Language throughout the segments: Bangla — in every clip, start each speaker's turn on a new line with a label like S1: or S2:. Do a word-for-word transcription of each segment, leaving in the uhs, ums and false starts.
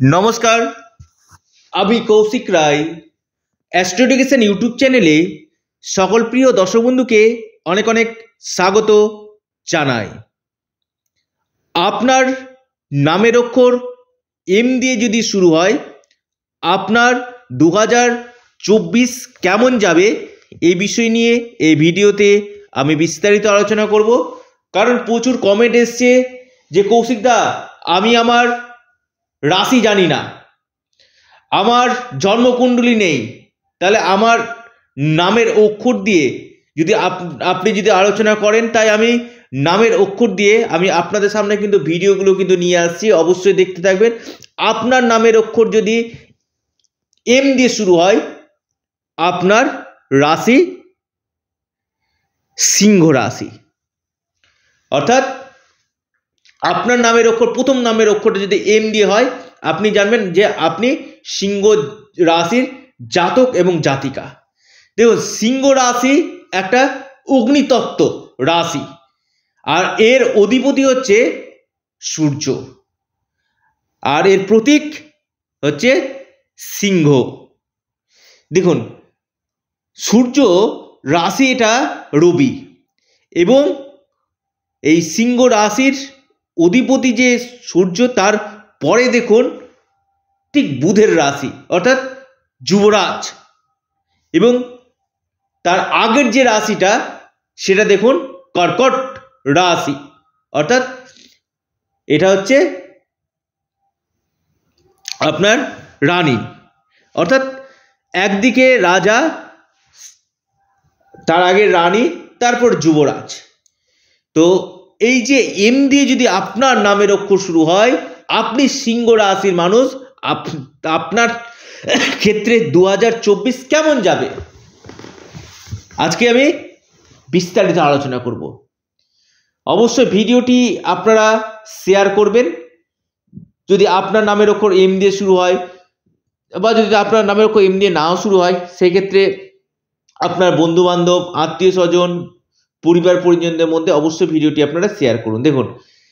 S1: নমস্কার, আমি Kaushik Roy astro education YouTube চ্যানেলে সকল প্রিয় দর্শক বন্ধুকে অনেক অনেক স্বাগত জানাই। আপনার নামের অক্ষর এম দিয়ে যদি শুরু হয়, আপনার দু হাজার চব্বিশ কেমন যাবে এই বিষয় নিয়ে এই ভিডিওতে আমি বিস্তারিত আলোচনা করব। কারণ প্রচুর কমেন্ট এসছে যে কৌশিকদা, আমি আমার রাশি জানি না, আমার জন্মকুণ্ডলী নেই, তাহলে আমার নামের অক্ষর দিয়ে যদি আপনি যদি আলোচনা করেন, তাই আমি নামের অক্ষর দিয়ে আমি আপনাদের সামনে কিন্তু ভিডিওগুলো কিন্তু নিয়ে আসছি, অবশ্যই দেখতে থাকবেন। আপনার নামের অক্ষর যদি এম দিয়ে শুরু হয়, আপনার রাশি সিংহ রাশি, অর্থাৎ আপনার নামের অক্ষর প্রথম নামের অক্ষরটা যদি এম দিয়ে হয়, আপনি জানবেন যে আপনি সিংহ রাশির জাতক এবং জাতিকা। দেখুন, সিংহ রাশি একটা অগ্নিতত্ত্ব রাশি, আর এর অধিপতি হচ্ছে সূর্য, আর এর প্রতীক হচ্ছে সিংহ। দেখুন, সূর্য রাশি এটা রবি, এবং এই সিংহ রাশির অধিপতি যে সূর্য, তার পরে দেখুন ঠিক বুধের রাশি অর্থাৎ যুবরাজ, এবং তার আগের যে রাশিটা সেটা দেখুন কর্কট রাশি, অর্থাৎ এটা হচ্ছে আপনার রানী, অর্থাৎ একদিকে রাজা, তার আগে রানী, তারপর যুবরাজ। তো এই যে এম দিয়ে যদি আপনার নামের অক্ষর শুরু হয়, আপনি সিংহ রাশির মানুষ। আপনার ক্ষেত্রে দু হাজার চব্বিশ কেমন যাবে আজকে আমি বিস্তারিত আলোচনা করব। অবশ্যই ভিডিওটি আপনারা শেয়ার করবেন যদি আপনার নামের অক্ষর এম দিয়ে শুরু হয়, বা যদি আপনার নামের অক্ষর এম দিয়ে নাও শুরু হয়, সেই ক্ষেত্রে আপনার বন্ধু বান্ধব, আত্মীয় স্বজন, পরিবার পরিজনদের মধ্যে অবশ্যই ভিডিওটি আপনারা শেয়ার করুন। দেখুন,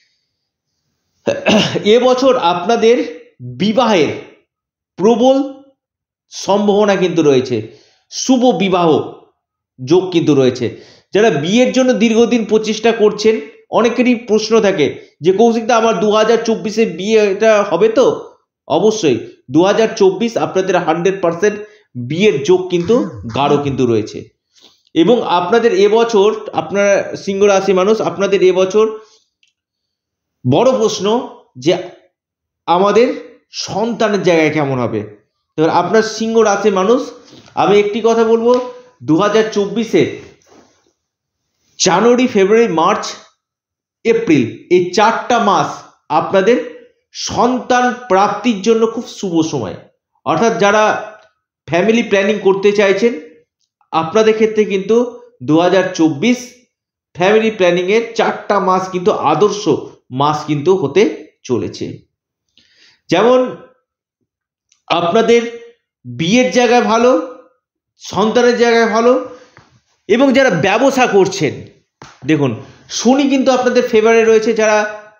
S1: এবছর আপনাদের বিবাহের প্রবল সম্ভাবনা কিন্তু রয়েছে, শুভ বিবাহ যোগ কিন্তু রয়েছে। যারা বিয়ের জন্য দীর্ঘদিন প্রচেষ্টা করছেন, অনেকেরই প্রশ্ন থাকে যে কৌশিকদা, আমার দু হাজার চব্বিশে বিয়ে এটা হবে তো? অবশ্যই দু হাজার চব্বিশ আপনাদের হান্ড্রেড পার্সেন্ট বিয়ের যোগ কিন্তু গাঢ় কিন্তু রয়েছে। এবং আপনাদের এবছর, আপনারা সিংহ রাশি মানুষ, আপনাদের এবছর বড় প্রশ্ন যে আমাদের সন্তানের জায়গায় কেমন হবে। এবার আপনার সিংহ রাশি মানুষ, আমি একটি কথা বলবো, দু হাজার চব্বিশে জানুয়ারি, ফেব্রুয়ারি, মার্চ, এপ্রিল, এই চারটা মাস আপনাদের সন্তান প্রাপ্তির জন্য খুব শুভ সময়। অর্থাৎ যারা ফ্যামিলি প্ল্যানিং করতে চাইছেন, আপনাদের ক্ষেত্রে কিন্তু দু হাজার চব্বিশ ফ্যামিলি প্ল্যানিংয়ের চারটা মাস কিন্তু আদর্শ মাস কিন্তু হতে চলেছে। যেমন আপনাদের বিয়ের জায়গায় ভালো, সন্তানের জায়গায় ভালো, এবং যারা ব্যবসা করছেন, দেখুন শনি কিন্তু আপনাদের ফেভারে রয়েছে। যারা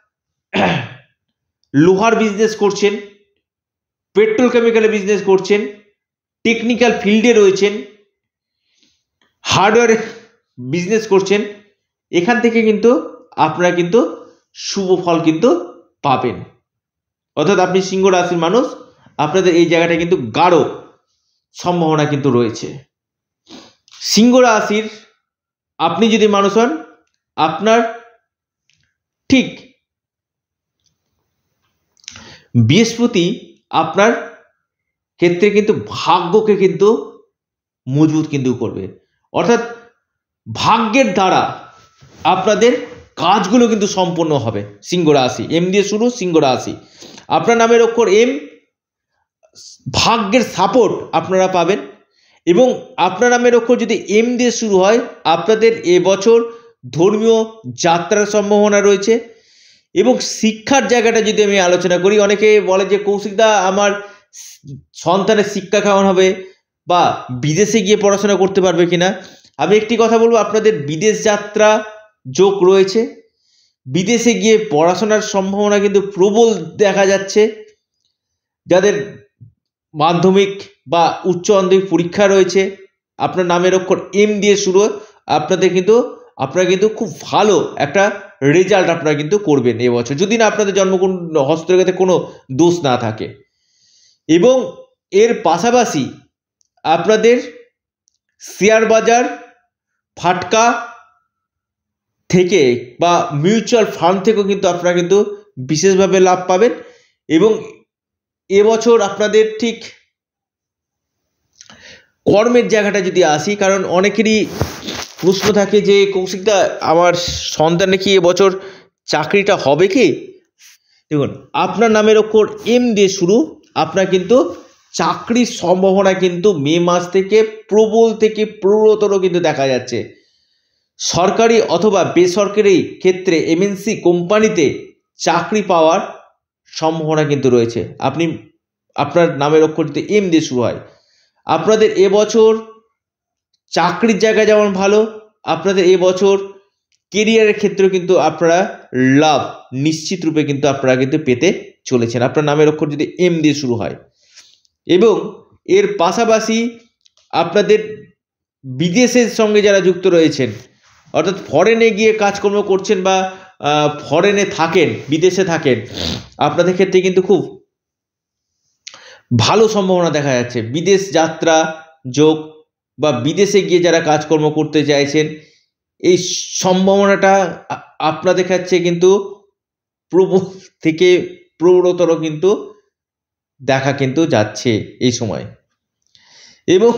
S1: লোহার বিজনেস করছেন, পেট্রোল কেমিক্যালের বিজনেস করছেন, টেকনিক্যাল ফিল্ডে রয়েছেন, হার্ডওয়্যার বিজনেস করছেন, এখান থেকে কিন্তু আপনারা কিন্তু শুভ ফল কিন্তু পাবেন। অর্থাৎ আপনি সিংহ রাশির মানুষ, আপনাদের এই জায়গাটা কিন্তু গাঢ় সম্ভাবনা কিন্তু রয়েছে। সিংহ রাশির আপনি যদি মানুষ হন, আপনার ঠিক বৃহস্পতি আপনার ক্ষেত্রে কিন্তু ভাগ্যকে কিন্তু মজবুত কিন্তু করবে। অর্থাৎ ভাগ্যের দ্বারা আপনাদের কাজগুলো কিন্তু সম্পন্ন হবে। সিংহ রাশি এম দিয়ে শুরু, সিংহ রাশি, আপনার নামের অক্ষর এম, ভাগ্যের সাপোর্ট আপনারা পাবেন। এবং আপনার নামের অক্ষর যদি এম দিয়ে শুরু হয়, আপনাদের এবছর ধর্মীয় যাত্রার সম্ভাবনা রয়েছে। এবং শিক্ষার জায়গাটা যদি আমি আলোচনা করি, অনেকে বলে যে কৌশিকদা, আমার সন্তানের শিক্ষা কেমন হবে, বা বিদেশে গিয়ে পড়াশোনা করতে পারবে কিনা। আমি একটি কথা বলবো, আপনাদের বিদেশ যাত্রা যোগ রয়েছে, বিদেশে গিয়ে পড়াশোনার সম্ভাবনা কিন্তু প্রবল দেখা যাচ্ছে। যাদের মাধ্যমিক বা উচ্চ মাধ্যমিক পরীক্ষা রয়েছে, আপনার নামের অক্ষর এম দিয়ে শুরু, আপনাদের কিন্তু আপনারা কিন্তু খুব ভালো একটা রেজাল্ট আপনারা কিন্তু করবেন এবছর, যদি না আপনাদের জন্মকুণ্ড হস্তরেখাতে কোনো দোষ না থাকে। এবং এর পাশাপাশি আপনাদের শেয়ার বাজার, ফাটকা থেকে বা মিউচুয়াল ফান্ড থেকেও কিন্তু আপনারা কিন্তু বিশেষভাবে লাভ পাবেন। এবং এবছর আপনাদের ঠিক কর্মের জায়গাটা যদি আসি, কারণ অনেকেরই প্রশ্ন থাকে যে কৌশিকদা আমার সন্তানের কি এবছর চাকরিটা হবে কি? দেখুন, আপনার নামের অক্ষর এম দিয়ে শুরু, আপনার কিন্তু চাকরির সম্ভাবনা কিন্তু মে মাস থেকে প্রবল থেকে প্রবলতর কিন্তু দেখা যাচ্ছে। সরকারি অথবা বেসরকারি ক্ষেত্রে এমএনসি কোম্পানিতে চাকরি পাওয়ার সম্ভাবনা কিন্তু রয়েছে। আপনি আপনার নামের অক্ষর যদি এম দিয়ে শুরু হয়, আপনাদের এবছর চাকরির জায়গা যেমন ভালো, আপনাদের এবছর কেরিয়ারের ক্ষেত্রেও কিন্তু আপনারা লাভ নিশ্চিত রূপে কিন্তু আপনারা কিন্তু পেতে চলেছেন, আপনার নামের অক্ষর যদি এম দিয়ে শুরু হয়। এবং এর পাশাপাশি আপনাদের বিদেশের সঙ্গে যারা যুক্ত রয়েছেন, অর্থাৎ ফরেনে গিয়ে কাজকর্ম করছেন বা ফরেনে থাকেন, বিদেশে থাকেন, আপনাদের ক্ষেত্রে কিন্তু খুব ভালো সম্ভাবনা দেখা যাচ্ছে। বিদেশ যাত্রা যোগ বা বিদেশে গিয়ে যারা কাজকর্ম করতে চাইছেন, এই সম্ভাবনাটা আপনাদের কাছে কিন্তু প্রবল থেকে প্রবলতর কিন্তু দেখা কিন্তু যাচ্ছে এই সময়। এবং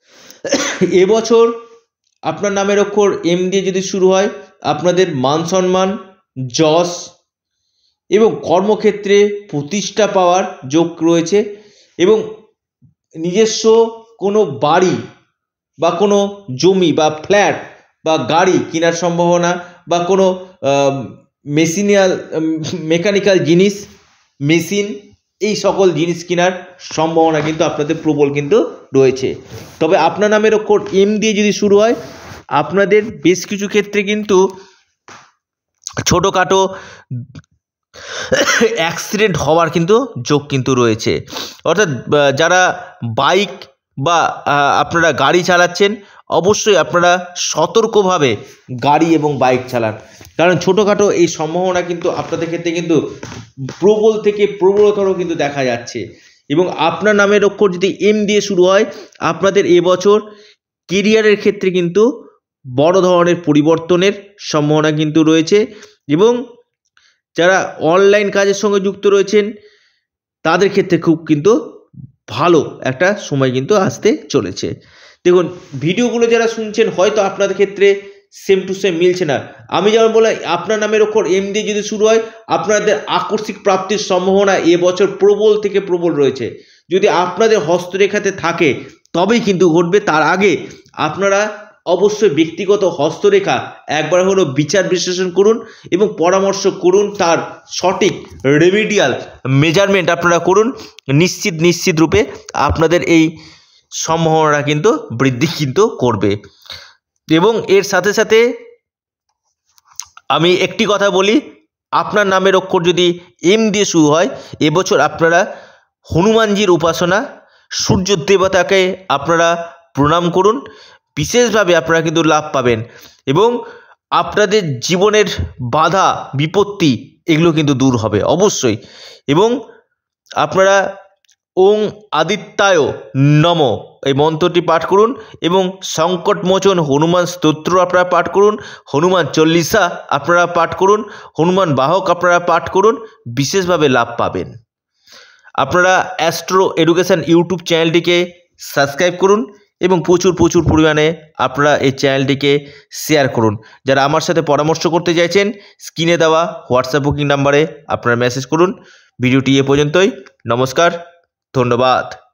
S1: এবছর আপনার নামের অক্ষর এম দিয়ে যদি শুরু হয়, আপনাদের মান সম্মান, যশ এবং কর্মক্ষেত্রে প্রতিষ্ঠা পাওয়ার যোগ রয়েছে। এবং নিজস্ব কোনো বাড়ি বা কোনো জমি বা ফ্ল্যাট বা গাড়ি কেনার সম্ভাবনা, বা কোনো মেশিনিয়াল মেকানিক্যাল জিনিস, মেশিন, এই সকল জিনিস কেনার সম্ভাবনা কিন্তু আপনাদের প্রবল কিন্তু রয়েছে। তবে আপনার নামের অক্ষর এম দিয়ে যদি শুরু হয়, আপনাদের বেশ কিছু ক্ষেত্রে কিন্তু ছোটোখাটো অ্যাক্সিডেন্ট হওয়ার কিন্তু যোগ কিন্তু রয়েছে। অর্থাৎ যারা বাইক বা আপনারা গাড়ি চালাচ্ছেন, অবশ্যই আপনারা সতর্কভাবে গাড়ি এবং বাইক চালান, কারণ ছোটোখাটো এই সম্ভাবনা কিন্তু আপনাদের ক্ষেত্রে কিন্তু প্রবল থেকে প্রবলতর কিন্তু দেখা যাচ্ছে। এবং আপনার নামের অক্ষর যদি এম দিয়ে শুরু হয়, আপনাদের এবছর কেরিয়ারের ক্ষেত্রে কিন্তু বড় ধরনের পরিবর্তনের সম্ভাবনা কিন্তু রয়েছে। এবং যারা অনলাইন কাজের সঙ্গে যুক্ত রয়েছেন, তাদের ক্ষেত্রে খুব কিন্তু ভালো একটা সময় কিন্তু আসতে চলেছে। দেখুন, ভিডিওগুলো যারা শুনছেন হয়তো আপনাদের ক্ষেত্রে সেম টু সেম মিলছে না। আমি যেমন বললাম, আপনার নামের অক্ষর এম দিয়ে যদি শুরু হয়, আপনাদের আকস্মিক প্রাপ্তির সম্ভাবনা এবছর প্রবল থেকে প্রবল রয়েছে। যদি আপনাদের হস্তরেখাতে থাকে তবেই কিন্তু ঘটবে, তার আগে আপনারা অবশ্যই ব্যক্তিগত হস্তরেখা একবার হলো বিচার বিশ্লেষণ করুন এবং পরামর্শ করুন, তার সঠিক রেমিডিয়াল মেজারমেন্ট আপনারা করুন। নিশ্চিত নিশ্চিত রূপে আপনাদের এই সম্ভাবনা কিন্তু বৃদ্ধি কিন্তু করবে। এবং এর সাথে সাথে আমি একটি কথা বলি, আপনার নামের অক্ষর যদি এম দিয়ে শুরু হয়, এবছর আপনারা হনুমানজির উপাসনা, সূর্য দেবতাকে আপনারা প্রণাম করুন, বিশেষভাবে আপনারা কিন্তু লাভ পাবেন। এবং আপনাদের জীবনের বাধা বিপত্তি এগুলো কিন্তু দূর হবে অবশ্যই। এবং আপনারা ওং আদিত্যায় নম এই মন্ত্রটি পাঠ করুন এবং সংকটমোচন হনুমান স্তোত্র আপনারা পাঠ করুন, হনুমান চল্লিশা আপনারা পাঠ করুন, হনুমান বাহক আপনারা পাঠ করুন, বিশেষভাবে লাভ পাবেন। আপনারা অ্যাস্ট্রো এডুকেশন ইউটিউব চ্যানেলটিকে সাবস্ক্রাইব করুন এবং প্রচুর প্রচুর পরিমাণে আপনারা এই চ্যানেলটিকে শেয়ার করুন। যারা আমার সাথে পরামর্শ করতে চাইছেন, স্ক্রিনে দেওয়া হোয়াটসঅ্যাপ বুকিং নাম্বারে আপনারা মেসেজ করুন। ভিডিওটি এ পর্যন্তই। নমস্কার, ধন্যবাদ।